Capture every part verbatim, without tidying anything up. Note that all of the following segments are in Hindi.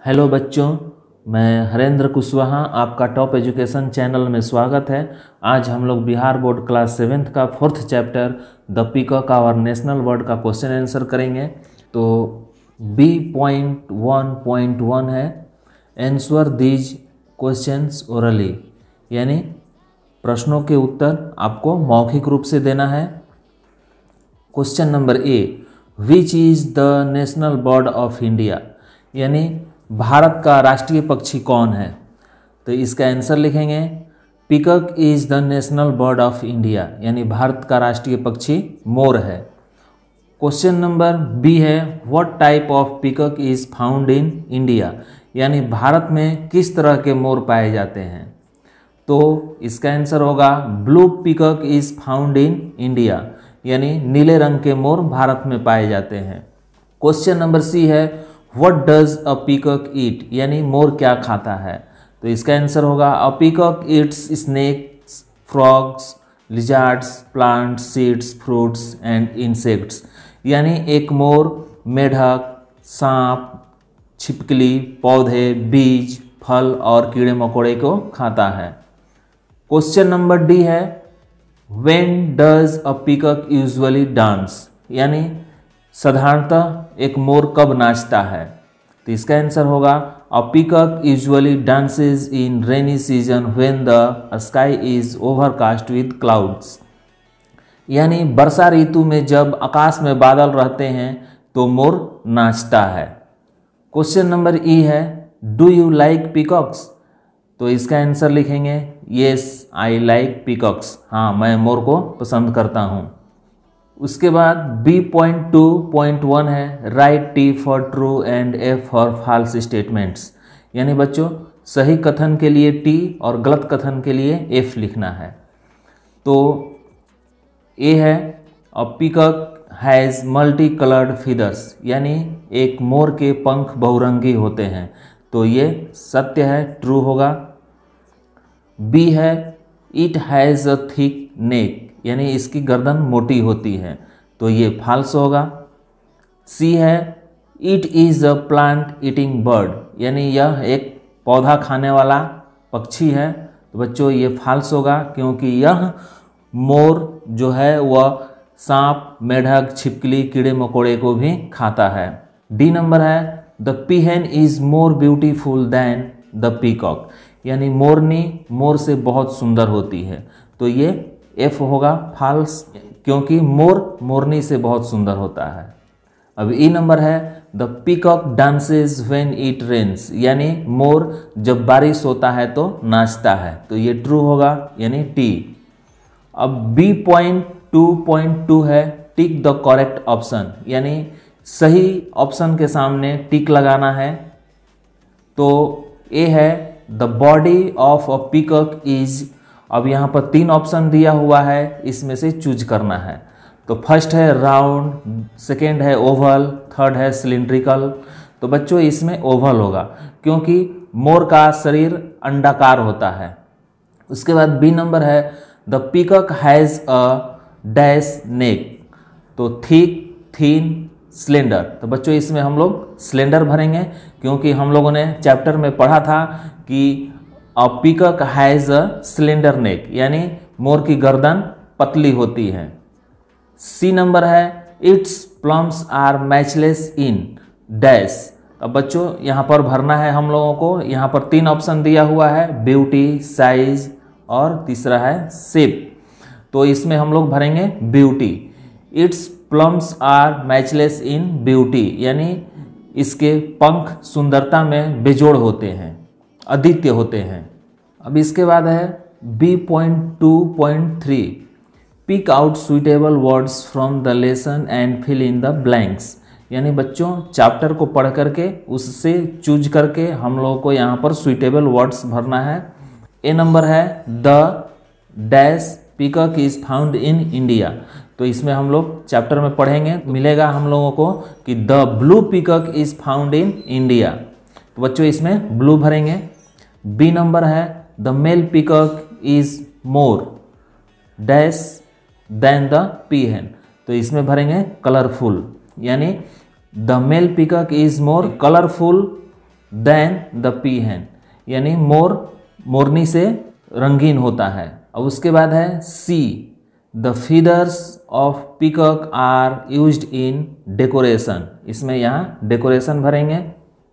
हेलो बच्चों, मैं हरेंद्र कुशवाहा, आपका टॉप एजुकेशन चैनल में स्वागत है। आज हम लोग बिहार बोर्ड क्लास सेवेंथ का fourth chapter the peacock our national bird का क्वेश्चन आंसर करेंगे। तो B point one point one है आंसर दीज क्वेश्चंस ओरली, यानी प्रश्नों के उत्तर आपको मौखिक रूप से देना है। Question number A, which is the national bird of India, यानी भारत का राष्ट्रीय पक्षी कौन है। तो इसका आंसर लिखेंगे peacock is the national bird of India, यानी भारत का राष्ट्रीय पक्षी मोर है। क्वेश्चन नंबर बी है what type of peacock is found in India, यानी भारत में किस तरह के मोर पाए जाते हैं। तो इसका आंसर होगा blue peacock is found in India, यानी नीले रंग के मोर भारत में पाए जाते हैं। क्वेश्चन नंबर सी है what does a peacock eat, यानी मोर क्या खाता है। तो इसका आंसर होगा a peacock eats snakes, frogs, lizards, plants, seeds, fruits and insects, यानी एक मोर मेढक, सांप, छिपकली, पौधे, बीज, फल और कीड़े मकोड़े को खाता है। क्वेश्चन नंबर डी है when does a peacock usually dance, यानी साधारणतः एक मोर कब नाचता है। तो इसका आंसर होगा a peacock usually dances in rainy season when the sky is overcast with clouds, यानी वर्षा ऋतु में जब आकाश में बादल रहते हैं तो मोर नाचता है। क्वेश्चन नंबर ई है डू यू लाइक पीकॉक्स, तो इसका आंसर लिखेंगे येस आई लाइक पीकॉक्स, हाँ मैं मोर को पसंद करता हूँ। उसके बाद B point two point one है write T for true and F for false statements, यानी बच्चों सही कथन के लिए टी और गलत कथन के लिए एफ लिखना है। तो ए है a peacock has multi coloured feathers, यानी एक मोर के पंख बहुरंगी होते हैं, तो ये सत्य है, ट्रू होगा। बी है it has a thick neck, यानी इसकी गर्दन मोटी होती है, तो ये फॉल्स होगा। सी है it is a plant eating bird, यानी यह एक पौधा खाने वाला पक्षी है, तो बच्चों ये फॉल्स होगा क्योंकि यह मोर जो है वह सांप, मेढक, छिपकली, कीड़े मकोड़े को भी खाता है। डी नंबर है the peahen is more beautiful than the peacock, यानी मोरनी मोर से बहुत सुंदर होती है, तो ये एफ होगा फॉल्स क्योंकि मोर मोरनी से बहुत सुंदर होता है। अब ई नंबर है the peacock dances when it rains, यानी मोर जब बारिश होता है तो नाचता है, तो ये ट्रू होगा, यानी टी। अब B point two point two है टिक द करेक्ट ऑप्शन, यानी सही ऑप्शन के सामने टिक लगाना है। तो ए है the body of a peacock is, अब यहाँ पर तीन ऑप्शन दिया हुआ है, इसमें से चूज करना है। तो फर्स्ट है राउंड, सेकेंड है ओवल, थर्ड है सिलिंड्रिकल, तो बच्चों इसमें ओवल होगा क्योंकि मोर का शरीर अंडाकार होता है। उसके बाद बी नंबर है the peacock has a dash neck, तो थिक, थीन, स्लेंडर, तो बच्चों इसमें हम लोग स्लेंडर भरेंगे क्योंकि हम लोगों ने चैप्टर में पढ़ा था कि a peacock has a slender neck, यानी मोर की गर्दन पतली होती है। सी नंबर है its plumes are matchless in dash, अब बच्चों यहाँ पर भरना है हम लोगों को, यहाँ पर तीन ऑप्शन दिया हुआ है ब्यूटी, साइज और तीसरा है शेप, तो इसमें हम लोग भरेंगे beauty. Its plumes are matchless in beauty, यानी इसके पंख सुंदरता में बेजोड़ होते हैं, अद्वितीय होते हैं। अब इसके बाद है B point two point three pick out suitable words from the lesson and fill in the blanks, यानी बच्चों चैप्टर को पढ़ करके उससे चूज करके हम लोगों को यहाँ पर सुइटेबल वर्ड्स भरना है। ए नंबर है the dash peacock is found in India, तो इसमें हम लोग चैप्टर में पढ़ेंगे, मिलेगा हम लोगों को कि the blue peacock is found in India, तो बच्चों इसमें ब्लू भरेंगे। बी नंबर है the male peacock is more dash than the peahen, तो इसमें भरेंगे कलरफुल, यानी the male peacock is more colourful than the peahen, यानी मोर मोरनी से रंगीन होता है। अब उसके बाद है C, the feathers of peacock are used in decoration, इसमें यहाँ डेकोरेशन भरेंगे।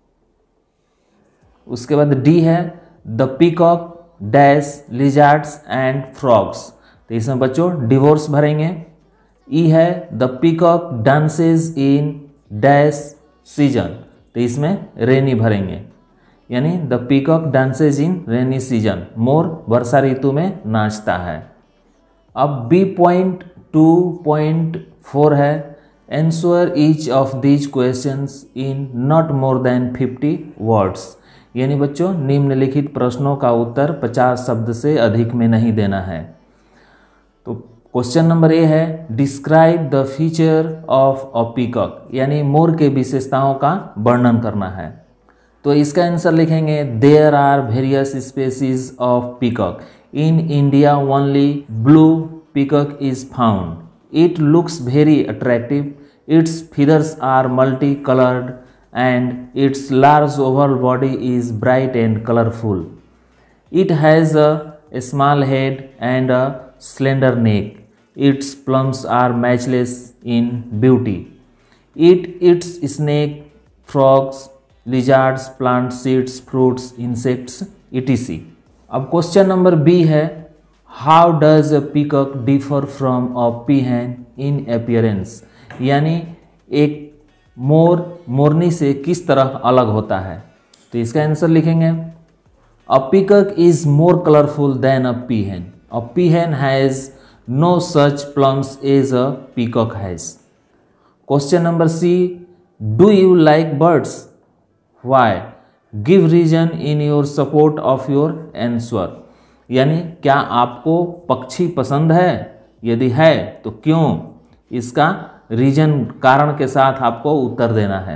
उसके बाद डी है the peacock dash lizards and frogs, तो इसमें बच्चों डिवोर्स भरेंगे। ई है the peacock dances in dash season, तो इसमें रेनी भरेंगे, यानी the peacock dances in rainy season, मोर वर्षा ऋतु में नाचता है। अब B point two point four है answer each of these questions in not more than fifty words, यानी बच्चों निम्नलिखित प्रश्नों का उत्तर पचास शब्द से अधिक में नहीं देना है। तो क्वेश्चन नंबर ए है describe the feature of a peacock, यानी मोर के विशेषताओं का वर्णन करना है। तो इसका आंसर लिखेंगे there are various species of peacock, in India only blue peacock is found, it looks very attractive, its feathers are multi coloured and its large oval body is bright and colorful. It has a, a small head and a slender neck. Its plumes are matchless in beauty. It eats snake, frogs, lizards, plants, seeds, fruits, insects, et cetera. अब क्वेश्चन नंबर बी है how does a peacock differ from a peahen in appearance, यानी एक मोर मोरनी से किस तरह अलग होता है। तो इसका आंसर लिखेंगे a peacock is more colourful than a peahen, a peahen has no such plumes as a peacock has. Question number C do you like birds, why, give reason in your support of your answer, यानी क्या आपको पक्षी पसंद है, यदि है तो क्यों, इसका रीजन कारण के साथ आपको उत्तर देना है।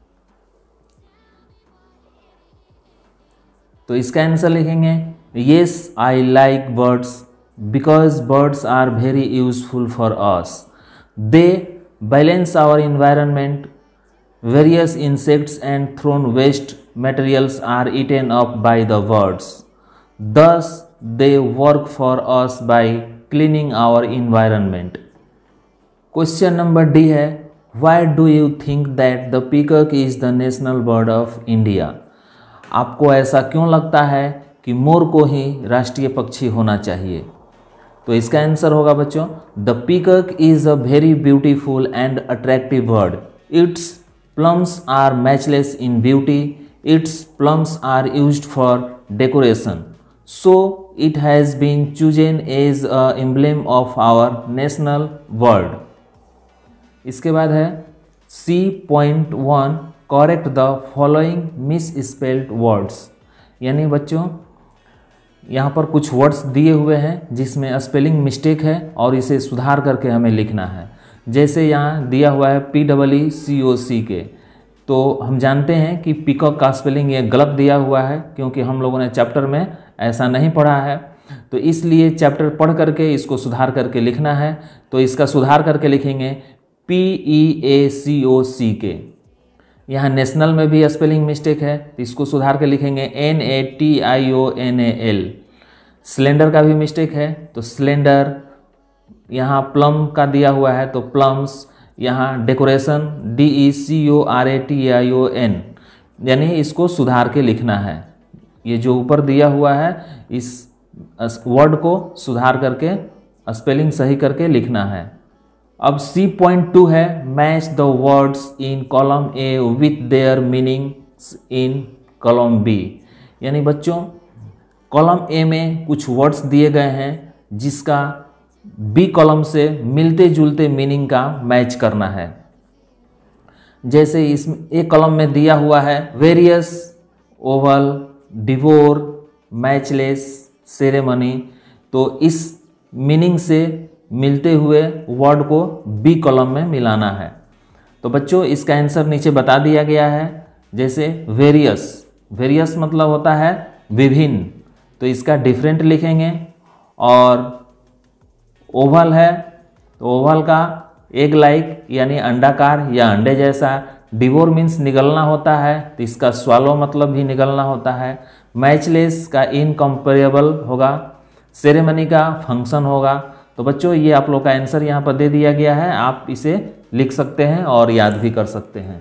तो इसका आंसर लिखेंगे yes I like birds because birds are very useful for us, they balance our environment, various insects and thrown waste materials are eaten up by the birds, thus they work for us by cleaning our environment. Question number D है why do you think that the peacock is the national bird of India, आपको ऐसा क्यों लगता है कि मोर को ही राष्ट्रीय पक्षी होना चाहिए। तो इसका आंसर होगा बच्चों the peacock is a very beautiful and attractive bird, its plumes are matchless in beauty, its plumes are used for decoration, so it has been chosen as a emblem of our national bird. इसके बाद है C point one correct the following misspelled words, यानी बच्चों यहाँ पर कुछ वर्ड्स दिए हुए हैं जिसमें स्पेलिंग मिस्टेक है और इसे सुधार करके हमें लिखना है। जैसे यहाँ दिया हुआ है पी डबल ई सी ओ सी के, तो हम जानते हैं कि पीकॉक का स्पेलिंग ये गलत दिया हुआ है क्योंकि हम लोगों ने चैप्टर में ऐसा नहीं पढ़ा है, तो इसलिए चैप्टर पढ़ करके इसको सुधार करके लिखना है। तो इसका सुधार करके लिखेंगे पी ई ए सी ओ सी के। यहाँ नेशनल में भी स्पेलिंग मिस्टेक है, तो इसको सुधार के लिखेंगे N A T I O N A L. Cylinder का भी मिस्टेक है, तो सिलेंडर। यहाँ प्लम का दिया हुआ है तो प्लम्स। यहाँ decoration D E C O R A T I O N, यानी इसको सुधार के लिखना है। ये जो ऊपर दिया हुआ है इस वर्ड को सुधार करके स्पेलिंग सही करके लिखना है। अब सी पॉइंट टू है match the words in column A with their meanings in column B, यानी बच्चों कॉलम ए में कुछ वर्ड्स दिए गए हैं जिसका बी कॉलम से मिलते जुलते मीनिंग का मैच करना है। जैसे इस ए कॉलम में दिया हुआ है various, oval, devour, matchless, ceremony, तो इस मीनिंग से मिलते हुए वर्ड को बी कॉलम में मिलाना है। तो बच्चों इसका आंसर नीचे बता दिया गया है। जैसे वेरियस, वेरियस मतलब होता है विभिन्न, तो इसका डिफरेंट लिखेंगे। और ओवल है तो ओवल का एग लाइक यानी अंडाकार या अंडे जैसा, डिवोर मीन्स निगलना होता है, तो इसका स्वालो मतलब भी निगलना होता है। मैचलेस का इनकम्पेरेबल होगा। सेरेमनी का फंक्शन होगा। तो बच्चों ये आप लोग का आंसर यहाँ पर दे दिया गया है, आप इसे लिख सकते हैं और याद भी कर सकते हैं।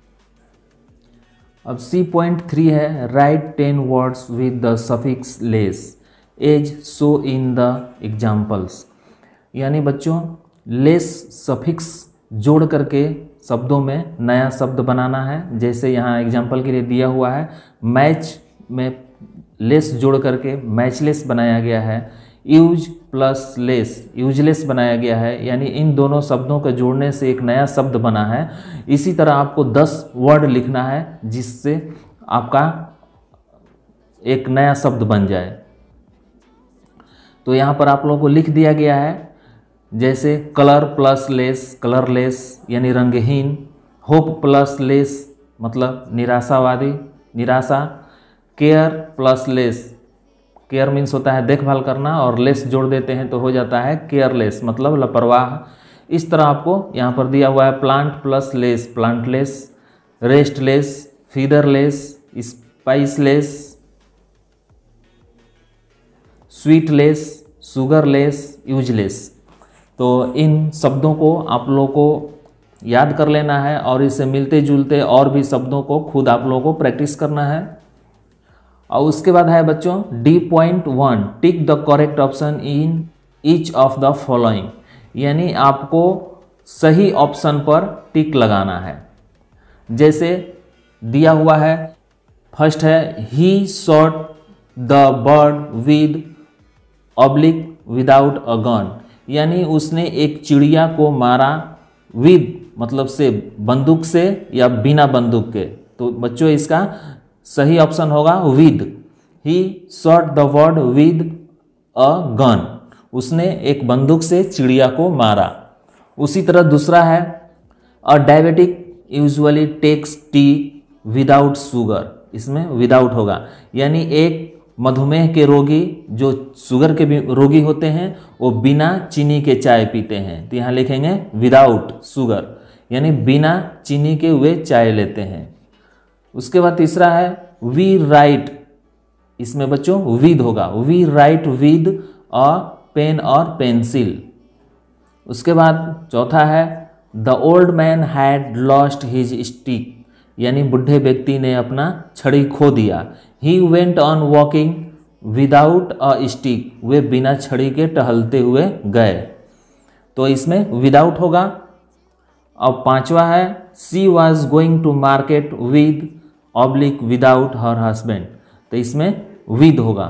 अब सी पॉइंट थ्री है, write ten words with the suffix less as so in the examples. यानी बच्चों लेस सफिक्स जोड़ करके शब्दों में नया शब्द बनाना है। जैसे यहाँ एग्जाम्पल के लिए दिया हुआ है, मैच में लेस जोड़ करके मैचलेस बनाया गया है। यूज प्लस लेस यूजलेस बनाया गया है, यानी इन दोनों शब्दों के जोड़ने से एक नया शब्द बना है। इसी तरह आपको दस वर्ड लिखना है जिससे आपका एक नया शब्द बन जाए। तो यहाँ पर आप लोगों को लिख दिया गया है, जैसे कलर प्लस लेस कलरलेस यानी रंगहीन। होप प्लस लेस मतलब निराशावादी निराशा। Care plus less care means होता है देखभाल करना, और लेस जोड़ देते हैं तो हो जाता है केयरलेस मतलब लापरवाह। इस तरह आपको यहाँ पर दिया हुआ है plant plus less plantless, restless, featherless, spiceless, sweetless, sugarless, useless. तो इन शब्दों को आप लोगों को याद कर लेना है और इससे मिलते जुलते और भी शब्दों को खुद आप लोगों को प्रैक्टिस करना है। और उसके बाद है बच्चों D point one, tick the correct option in each of the following. यानी आपको सही ऑप्शन पर टिक लगाना है। जैसे दिया हुआ है, फर्स्ट है he shot the bird with oblique without a gun. यानी उसने एक चिड़िया को मारा विद मतलब से बंदूक से या बिना बंदूक के। तो बच्चों इसका सही ऑप्शन होगा with. He shot the bird with a gun, उसने एक बंदूक से चिड़िया को मारा। उसी तरह दूसरा है a diabetic usually takes tea without sugar, इसमें विदाउट होगा। यानी एक मधुमेह के रोगी जो शुगर के भी रोगी होते हैं वो बिना चीनी के चाय पीते हैं, तो यहाँ लिखेंगे विदाउट शुगर, यानी बिना चीनी के वे चाय लेते हैं। उसके बाद तीसरा है वी राइट, इसमें बच्चों विद होगा, we write with a pen और पेंसिल। उसके बाद चौथा है the old man had lost his stick, यानी बुढ़े व्यक्ति ने अपना छड़ी खो दिया। He went on walking without a stick, वे बिना छड़ी के टहलते हुए गए, तो इसमें विदाउट होगा। अब पांचवा है she was going to market with oblique without her husband, तो इसमें विद होगा।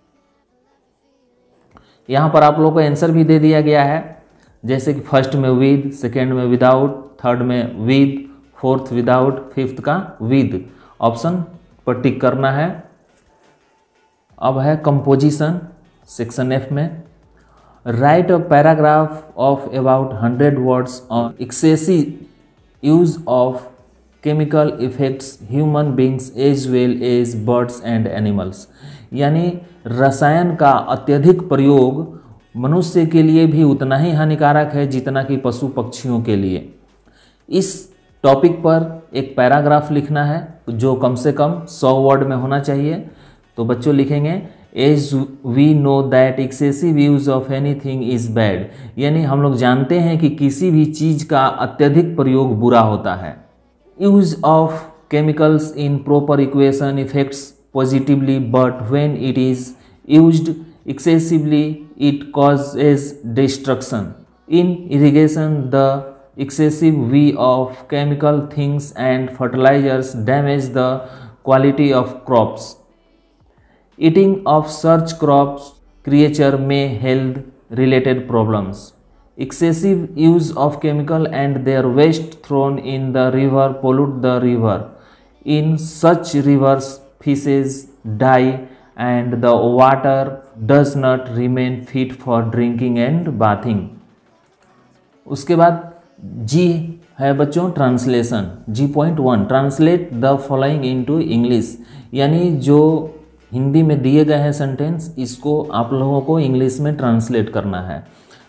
यहाँ पर आप लोगों को आंसर भी दे दिया गया है, जैसे कि फर्स्ट में विद, सेकेंड में विदाउट, थर्ड में विद, फोर्थ विदाउट, फिफ्थ का विद। ऑप्शन पर टिक करना है। अब है कंपोजिशन सेक्शन एफ में, write a paragraph of about hundred words on excessive use of chemical effects human beings as well as birds and animals. यानी रसायन का अत्यधिक प्रयोग मनुष्य के लिए भी उतना ही हानिकारक है जितना कि पशु पक्षियों के लिए। इस टॉपिक पर एक पैराग्राफ लिखना है जो कम से कम सौ वर्ड में होना चाहिए। तो बच्चों लिखेंगे as we know that excessive use of anything is bad, यानी हम लोग जानते हैं कि किसी भी चीज़ का अत्यधिक प्रयोग बुरा होता है। Use of chemicals in proper equation effects positively but when it is used excessively it causes destruction. In irrigation, the excessive use of chemical things and fertilizers damage the quality of crops. Eating of such crops creature may health related problems. Excessive use of chemical and their waste thrown in the river pollute the river. In such rivers, fishes die and the water does not remain fit for drinking and bathing. उसके बाद जी है बच्चों translation, G point one, translate the following into English. यानी जो हिंदी में दिए गए हैं सेंटेंस, इसको आप लोगों को इंग्लिश में ट्रांसलेट करना है।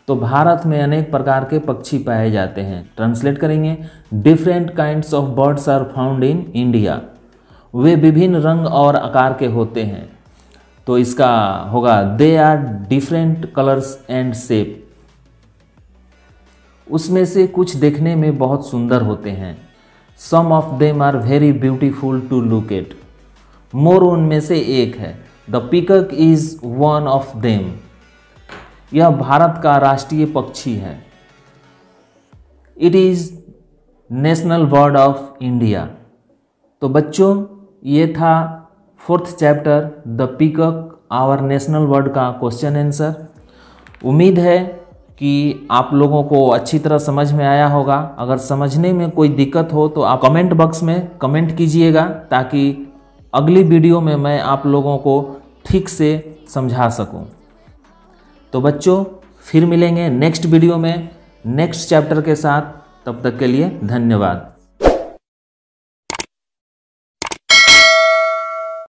तो भारत में अनेक प्रकार के पक्षी पाए जाते हैं। ट्रांसलेट करेंगे, different kinds of birds are found in India. वे विभिन्न रंग और आकार के होते हैं। तो इसका होगा they are different colours and shape. उसमें से कुछ देखने में बहुत सुंदर होते हैं। Some of them are very beautiful to look at. मोर उनमें से एक है। The peacock is one of them. यह भारत का राष्ट्रीय पक्षी है। It is national bird of India. तो बच्चों, ये था fourth chapter the peacock our national bird का क्वेश्चन आंसर। उम्मीद है कि आप लोगों को अच्छी तरह समझ में आया होगा। अगर समझने में कोई दिक्कत हो तो आप कमेंट बॉक्स में कमेंट कीजिएगा, ताकि अगली वीडियो में मैं आप लोगों को ठीक से समझा सकूं। तो बच्चों, फिर मिलेंगे नेक्स्ट वीडियो में नेक्स्ट चैप्टर के साथ। तब तक के लिए धन्यवाद।